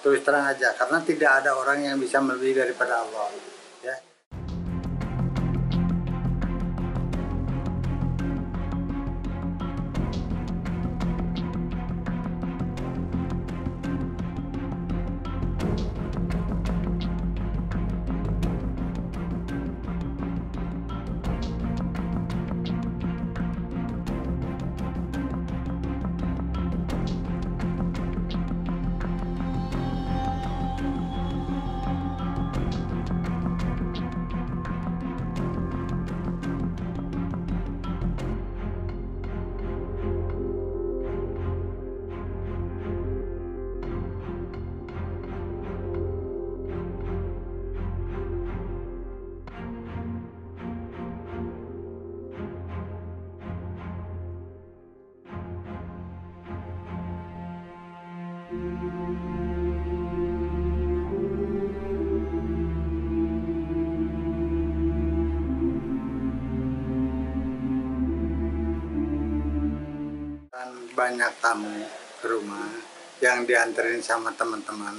Terus terang aja, karena tidak ada orang yang bisa melebihi daripada Allah. Ya. Banyak tamu ke rumah yang dianterin sama teman-teman,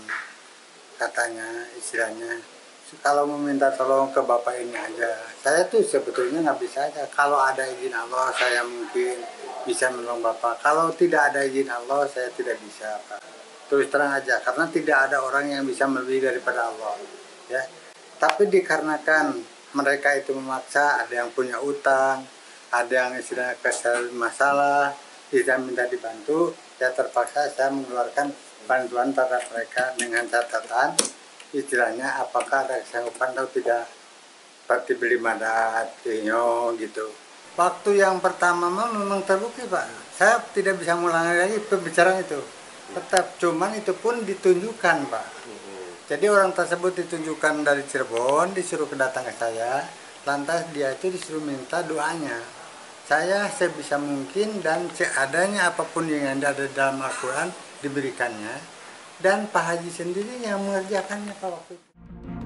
katanya istilahnya kalau meminta tolong ke bapak ini aja. Saya tuh sebetulnya nggak bisa aja. Kalau ada izin Allah saya mungkin bisa menolong bapak. Kalau tidak ada izin Allah saya tidak bisa, Pak. Terus terang aja, karena tidak ada orang yang bisa melebihi daripada Allah. Ya. Tapi dikarenakan mereka itu memaksa, ada yang punya utang, ada yang istilahnya kesal masalah, tidak minta dibantu, ya terpaksa saya mengeluarkan bantuan terhadap mereka dengan catatan istilahnya apakah ada kesanggupan atau tidak, seperti beli madat, gitu. Waktu yang pertama memang terbukti, Pak. Saya tidak bisa mengulangi lagi pembicaraan itu. Tetap, cuman itu pun ditunjukkan, Pak. Jadi orang tersebut ditunjukkan dari Cirebon, disuruh datang ke saya, lantas dia itu disuruh minta doanya. Saya sebisa mungkin dan seadanya apapun yang ada dalam Al-Quran diberikannya, dan Pak Haji sendiri yang mengerjakannya Pak waktu itu.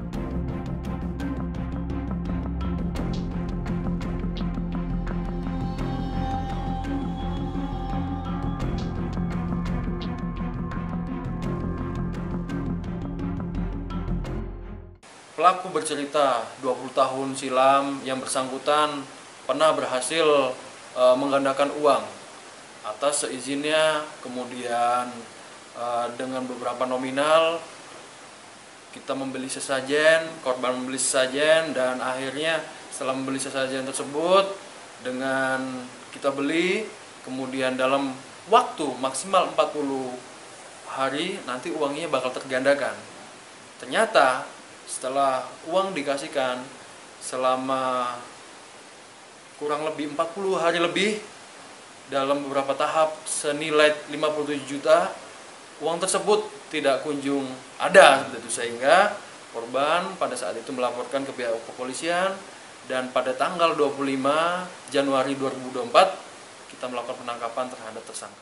Pelaku bercerita 20 tahun silam yang bersangkutan pernah berhasil menggandakan uang atas seizinnya, kemudian dengan beberapa nominal kita membeli sesajen, korban membeli sesajen, dan akhirnya setelah membeli sesajen tersebut dengan kita beli, kemudian dalam waktu maksimal 40 hari nanti uangnya bakal tergandakan. Ternyata setelah uang dikasihkan selama kurang lebih 40 hari lebih dalam beberapa tahap senilai 57 juta, uang tersebut tidak kunjung ada, sehingga korban pada saat itu melaporkan ke pihak kepolisian, dan pada tanggal 25 Januari 2024 kita melakukan penangkapan terhadap tersangka.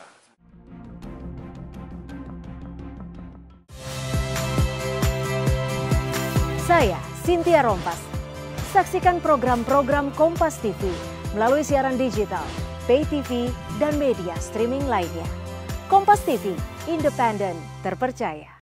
Saya Cynthia Rompas. Saksikan program-program Kompas TV melalui siaran digital, pay TV, dan media streaming lainnya. Kompas TV, independen, terpercaya.